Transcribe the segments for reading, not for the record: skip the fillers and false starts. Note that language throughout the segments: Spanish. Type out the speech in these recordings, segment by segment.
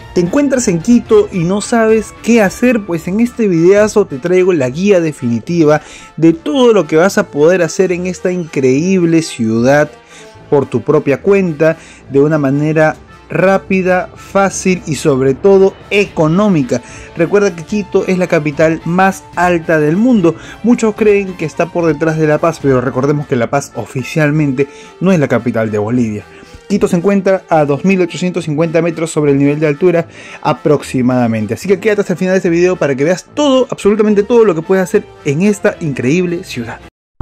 ¿Te encuentras en Quito y no sabes qué hacer? Pues en este videazo te traigo la guía definitiva de todo lo que vas a poder hacer en esta increíble ciudad por tu propia cuenta, de una manera rápida, fácil y sobre todo económica. Recuerda que Quito es la capital más alta del mundo. Muchos creen que está por detrás de La Paz, pero recordemos que La Paz oficialmente no es la capital de Bolivia. Quito se encuentra a 2.850 metros sobre el nivel de altura aproximadamente. Así que quédate hasta el final de este video para que veas todo, absolutamente todo lo que puedes hacer en esta increíble ciudad.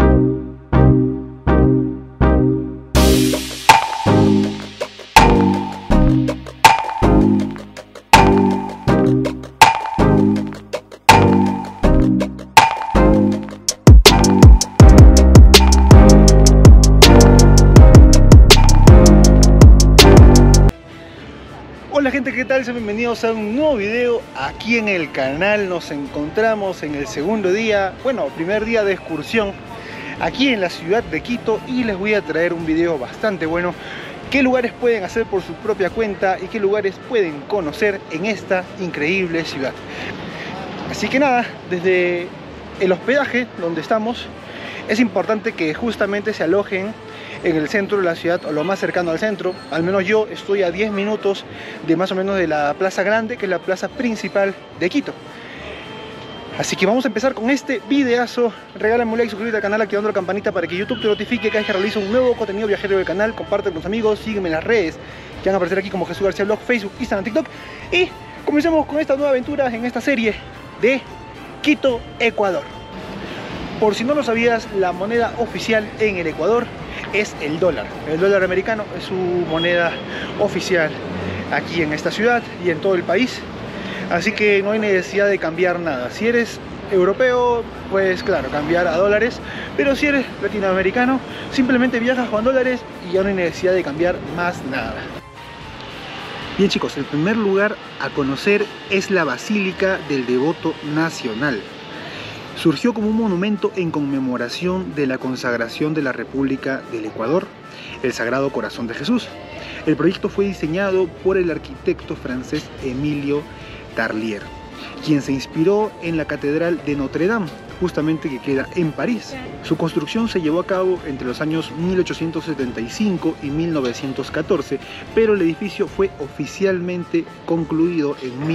Hola gente, ¿qué tal? Sean bienvenidos a un nuevo video aquí en el canal. Nos encontramos en el segundo día, primer día de excursión aquí en la ciudad de Quito, y les voy a traer un video bastante bueno. ¿Qué lugares pueden hacer por su propia cuenta y qué lugares pueden conocer en esta increíble ciudad? Así que nada, desde el hospedaje donde estamos, es importante que justamente se alojen en el centro de la ciudad o lo más cercano al centro. Al menos yo estoy a 10 minutos de más o menos de la Plaza Grande, que es la plaza principal de Quito. Así que vamos a empezar con este videazo. Regálame un like, suscríbete al canal activando la campanita para que YouTube te notifique cada vez que realizo un nuevo contenido viajero del canal. Comparte con tus amigos, sígueme en las redes que van a aparecer aquí como Jesús García Blog, Facebook, Instagram, TikTok. Y comencemos con esta nueva aventura en esta serie de Quito, Ecuador. Por si no lo sabías, la moneda oficial en el Ecuador es el dólar. El dólar americano es su moneda oficial aquí en esta ciudad y en todo el país. Así que no hay necesidad de cambiar nada. Si eres europeo, pues claro, cambiar a dólares. Pero si eres latinoamericano, simplemente viajas con dólares y ya no hay necesidad de cambiar más nada. Bien chicos, el primer lugar a conocer es la Basílica del Devoto Nacional. Surgió como un monumento en conmemoración de la consagración de la República del Ecuador, el Sagrado Corazón de Jesús. El proyecto fue diseñado por el arquitecto francés Emilio Tarlier, quien se inspiró en la Catedral de Notre Dame, justamente que queda en París. Su construcción se llevó a cabo entre los años 1875 y 1914, pero el edificio fue oficialmente concluido en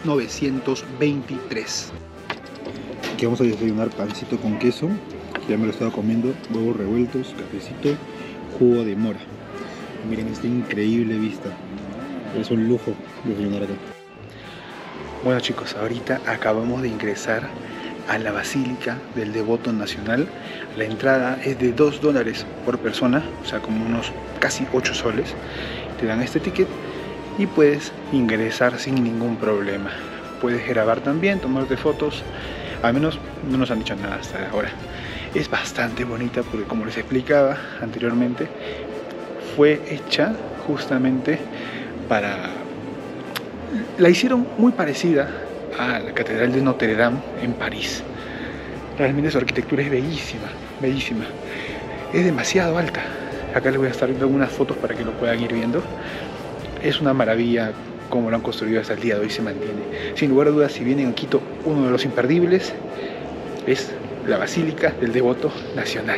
1923. Aquí vamos a desayunar pancito con queso, que ya me lo he estado comiendo, huevos revueltos, cafecito, jugo de mora. Miren esta increíble vista, es un lujo desayunar acá. Bueno chicos, ahorita acabamos de ingresar a la Basílica del Devoto Nacional. La entrada es de $2 por persona, o sea como unos casi 8 soles. Te dan este ticket y puedes ingresar sin ningún problema. Puedes grabar también, tomarte fotos. Al menos no nos han dicho nada hasta ahora. Es bastante bonita porque, como les explicaba anteriormente, fue hecha justamente para... La hicieron muy parecida a la Catedral de Notre Dame en París. Realmente su arquitectura es bellísima, bellísima. Es demasiado alta. Acá les voy a estar viendo algunas fotos para que lo puedan ir viendo. Es una maravilla como lo han construido hasta el día de hoy, se mantiene. Sin lugar a dudas, si vienen a Quito, uno de los imperdibles es la Basílica del Devoto Nacional.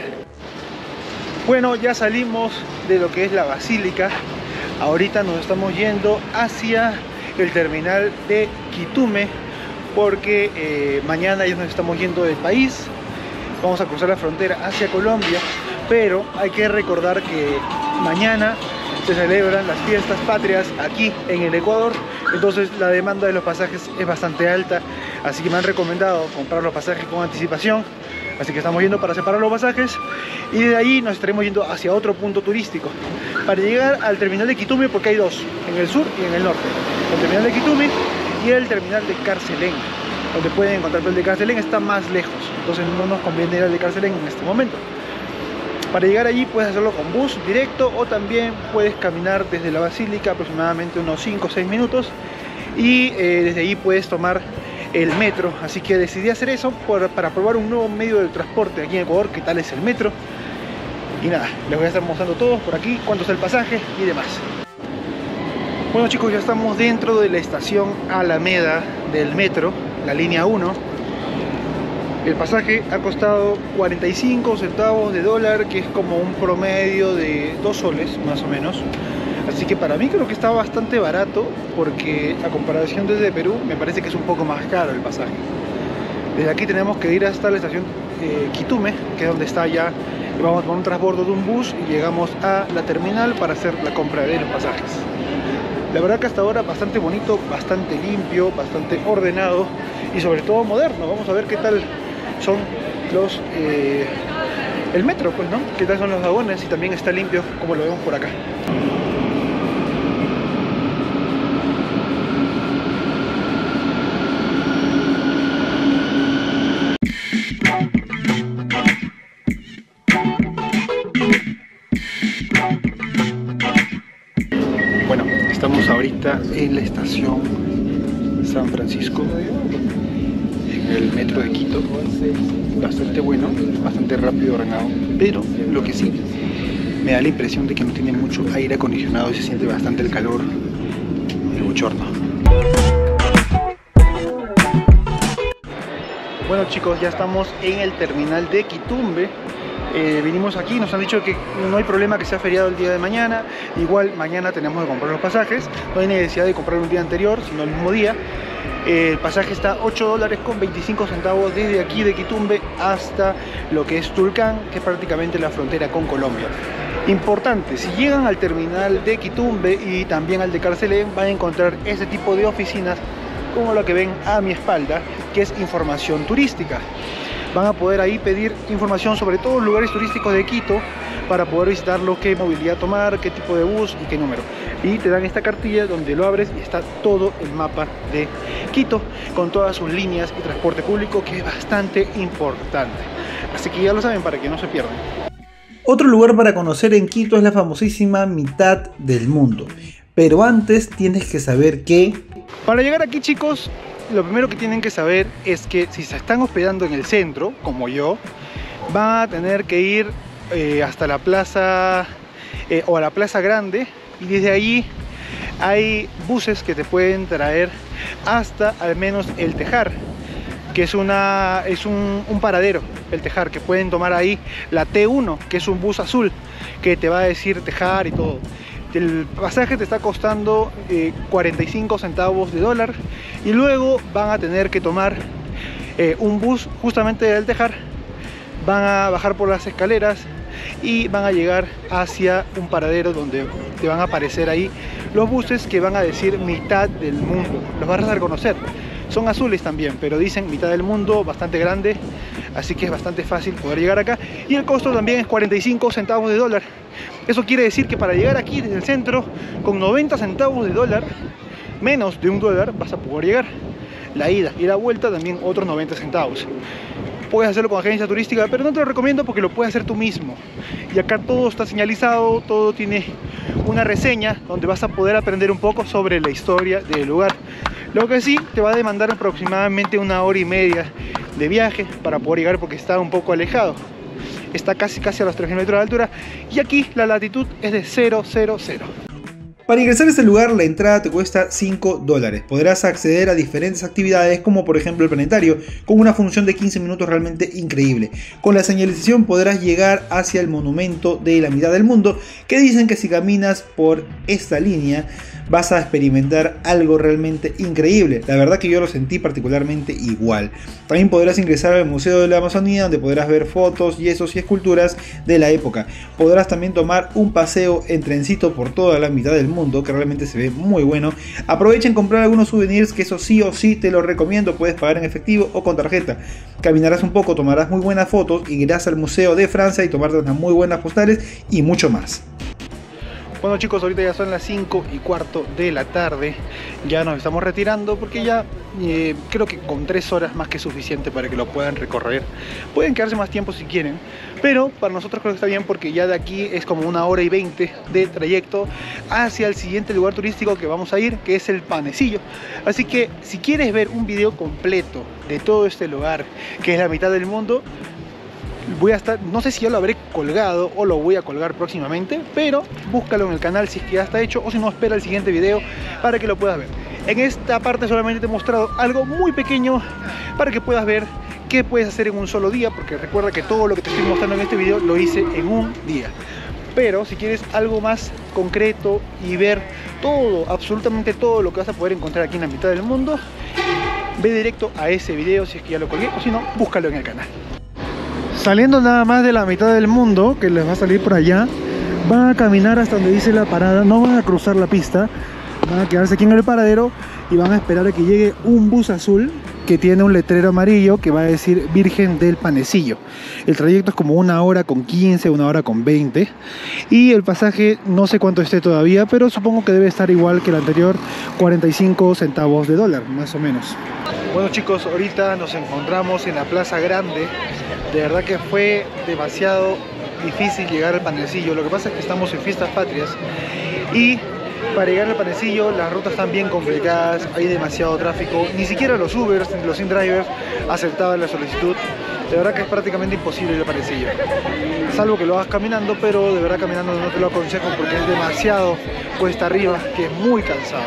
Bueno, ya salimos de lo que es la Basílica. Ahorita nos estamos yendo hacia el terminal de Quitume, porque mañana ya nos estamos yendo del país. Vamos a cruzar la frontera hacia Colombia, pero hay que recordar que mañana se celebran las fiestas patrias aquí en el Ecuador, entonces la demanda de los pasajes es bastante alta, así que me han recomendado comprar los pasajes con anticipación, así que estamos yendo para separar los pasajes y de ahí nos estaremos yendo hacia otro punto turístico para llegar al terminal de Quitume, porque hay dos, en el sur y en el norte, el terminal de Quitume y el terminal de Carcelén. Donde pueden encontrar, el de Carcelén está más lejos, entonces no nos conviene ir al de Carcelén en este momento. Para llegar allí puedes hacerlo con bus directo o también puedes caminar desde la Basílica aproximadamente unos 5 o 6 minutos y desde ahí puedes tomar el metro. Así que decidí hacer eso para probar un nuevo medio de transporte aquí en Ecuador, que tal es el metro. Y nada, les voy a estar mostrando todo por aquí, cuánto es el pasaje y demás. Bueno chicos, ya estamos dentro de la estación Alameda del metro, la línea 1. El pasaje ha costado 45 centavos de dólar, que es como un promedio de 2 soles más o menos. Así que para mí creo que está bastante barato, porque a comparación desde Perú me parece que es un poco más caro el pasaje. Desde aquí tenemos que ir hasta la estación Quitume, que es donde está ya, y vamos a tomar un transbordo de un bus y llegamos a la terminal para hacer la compra de los pasajes. La verdad que hasta ahora bastante bonito, bastante limpio, bastante ordenado y sobre todo moderno. Vamos a ver qué tal son los el metro, pues, ¿no? Qué tal son los vagones, y también está limpio como lo vemos por acá. Bueno, estamos ahorita en la estación San Francisco, en el metro de Quito. Bastante bueno, bastante rápido, ordenado, pero lo que sí me da la impresión de que no tiene mucho aire acondicionado y se siente bastante el calor, el bochorno. Bueno chicos, ya estamos en el terminal de Quitumbe. Vinimos aquí, nos han dicho que no hay problema que sea feriado el día de mañana. Igual mañana tenemos que comprar los pasajes, no hay necesidad de comprar un día anterior, sino el mismo día. El pasaje está a $8.25 desde aquí de Quitumbe hasta lo que es Tulcán, que es prácticamente la frontera con Colombia. Importante, si llegan al terminal de Quitumbe y también al de Carcelén, van a encontrar ese tipo de oficinas como la que ven a mi espalda, que es información turística. Van a poder ahí pedir información sobre todos los lugares turísticos de Quito para poder visitarlo, qué movilidad tomar, qué tipo de bus y qué número. Y te dan esta cartilla donde lo abres y está todo el mapa de Quito con todas sus líneas y transporte público, que es bastante importante. Así que ya lo saben, para que no se pierdan. Otro lugar para conocer en Quito es la famosísima mitad del mundo. Pero antes tienes que saber que... Para llegar aquí chicos, lo primero que tienen que saber es que si se están hospedando en el centro, como yo, van a tener que ir hasta la plaza o a la plaza grande, y desde allí hay buses que te pueden traer hasta al menos el Tejar, que es un paradero, el Tejar, que pueden tomar ahí la T1, que es un bus azul que te va a decir Tejar y todo. El pasaje te está costando 45 centavos de dólar, y luego van a tener que tomar un bus justamente del Tejar. Van a bajar por las escaleras y van a llegar hacia un paradero donde te van a aparecer ahí los buses que van a decir mitad del mundo. Los vas a reconocer, son azules también, pero dicen mitad del mundo, bastante grande, así que es bastante fácil poder llegar acá. Y el costo también es 45 centavos de dólar. Eso quiere decir que para llegar aquí desde el centro con 90 centavos de dólar, menos de $1, vas a poder llegar. La ida y la vuelta también otros 90 centavos. Puedes hacerlo con agencia turística, pero no te lo recomiendo porque lo puedes hacer tú mismo. Y acá todo está señalizado, todo tiene una reseña donde vas a poder aprender un poco sobre la historia del lugar. Lo que sí te va a demandar aproximadamente 1 hora y media de viaje para poder llegar, porque está un poco alejado. Está casi a los 3.000 metros de altura, y aquí la latitud es de 000. Para ingresar a este lugar la entrada te cuesta $5. Podrás acceder a diferentes actividades, como por ejemplo el planetario, con una función de 15 minutos realmente increíble. Con la señalización podrás llegar hacia el monumento de la mitad del mundo, que dicen que si caminas por esta línea vas a experimentar algo realmente increíble. La verdad que yo lo sentí particularmente igual. También podrás ingresar al Museo de la Amazonía, donde podrás ver fotos, yesos y esculturas de la época. Podrás también tomar un paseo en trencito por toda la mitad del mundo, que realmente se ve muy bueno. Aprovechen comprar algunos souvenirs, que eso sí o sí te lo recomiendo. Puedes pagar en efectivo o con tarjeta. Caminarás un poco, tomarás muy buenas fotos, irás al Museo de Francia y tomarte unas muy buenas postales y mucho más. Bueno chicos, ahorita ya son las 5:15 de la tarde, ya nos estamos retirando porque ya creo que con 3 horas más que suficiente para que lo puedan recorrer. Pueden quedarse más tiempo si quieren, pero para nosotros creo que está bien, porque ya de aquí es como 1 hora y 20 de trayecto hacia el siguiente lugar turístico que vamos a ir, que es el Panecillo. Así que si quieres ver un video completo de todo este lugar, que es la mitad del mundo, Voy a estar, no sé si ya lo habré colgado o lo voy a colgar próximamente, pero búscalo en el canal si es que ya está hecho, o si no, espera el siguiente video para que lo puedas ver. En esta parte solamente te he mostrado algo muy pequeño para que puedas ver qué puedes hacer en un solo día, porque recuerda que todo lo que te estoy mostrando en este video lo hice en un día. Pero si quieres algo más concreto y ver todo, absolutamente todo lo que vas a poder encontrar aquí en la mitad del mundo, ve directo a ese video si es que ya lo colgué, o si no, búscalo en el canal. Saliendo nada más de la mitad del mundo, que les va a salir por allá, van a caminar hasta donde dice la parada, no van a cruzar la pista, van a quedarse aquí en el paradero y van a esperar a que llegue un bus azul que tiene un letrero amarillo que va a decir Virgen del Panecillo. El trayecto es como 1 hora con 15, 1 hora con 20, y el pasaje no sé cuánto esté todavía, pero supongo que debe estar igual que el anterior, 45 centavos de dólar, más o menos. Bueno chicos, ahorita nos encontramos en la Plaza Grande. De verdad que fue demasiado difícil llegar al Panecillo. Lo que pasa es que estamos en Fiestas Patrias y para llegar al Panecillo las rutas están bien complicadas, hay demasiado tráfico, ni siquiera los Ubers, los InDrivers aceptaban la solicitud. De verdad que es prácticamente imposible ir al Panecillo, salvo que lo hagas caminando, pero de verdad caminando no te lo aconsejo porque es demasiado cuesta arriba, que es muy cansado.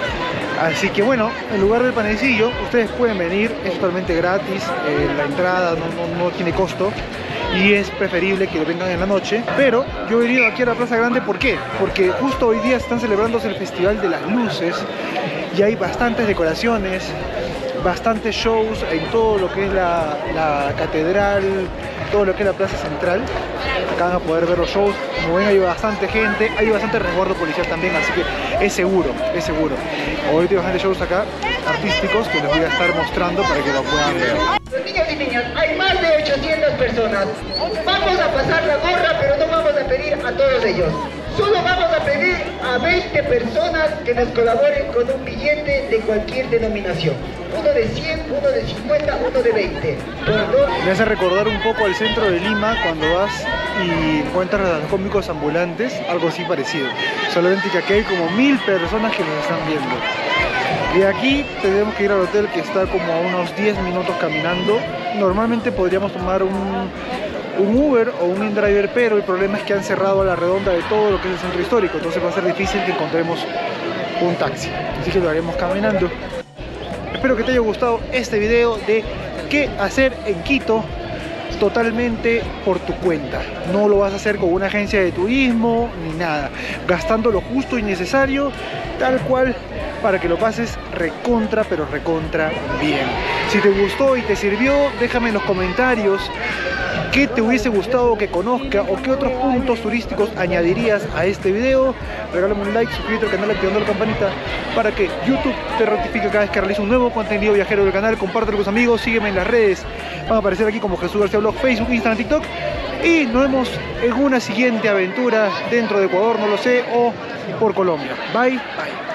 Así que bueno, en lugar del Panecillo ustedes pueden venir, es totalmente gratis, la entrada no tiene costo y es preferible que vengan en la noche. Pero yo he venido aquí a la Plaza Grande, ¿por qué? Porque justo hoy día están celebrándose el Festival de las Luces y hay bastantes decoraciones, bastantes shows en todo lo que es la catedral, todo lo que es la plaza central. Acá van a poder ver los shows. Como ven, hay bastante gente, hay bastante resguardo policial también, así que es seguro, es seguro. Hoy hay bastantes shows acá, artísticos, que les voy a estar mostrando para que lo puedan ver. Los niños y niñas, hay más de 800 personas. Vamos a pasar la gorra, pero no vamos a pedir a todos ellos. Solo vamos a pedir a 20 personas que nos colaboren con un billete de cualquier denominación. Uno de 100, uno de 50, uno de 20. Me hace recordar un poco al centro de Lima cuando vas y encuentras a los cómicos ambulantes, algo así parecido. Solamente que aquí hay como 1000 personas que nos están viendo. De aquí tenemos que ir al hotel, que está como a unos 10 minutos caminando. Normalmente podríamos tomar un Uber o un InDriver, pero el problema es que han cerrado a la redonda de todo lo que es el centro histórico, entonces va a ser difícil que encontremos un taxi, así que lo haremos caminando. Espero que te haya gustado este video de qué hacer en Quito totalmente por tu cuenta. No lo vas a hacer con una agencia de turismo ni nada, gastando lo justo y necesario, tal cual, para que lo pases recontra, pero recontra bien. Si te gustó y te sirvió, déjame en los comentarios qué te hubiese gustado que conozca o qué otros puntos turísticos añadirías a este video. Regálame un like, suscríbete al canal activando la campanita para que YouTube te notifique cada vez que realizo un nuevo contenido viajero del canal. Compártelo con tus amigos, sígueme en las redes, van a aparecer aquí como Jesús García Blog, Facebook, Instagram, TikTok, y nos vemos en una siguiente aventura dentro de Ecuador, no lo sé, o por Colombia. Bye, bye.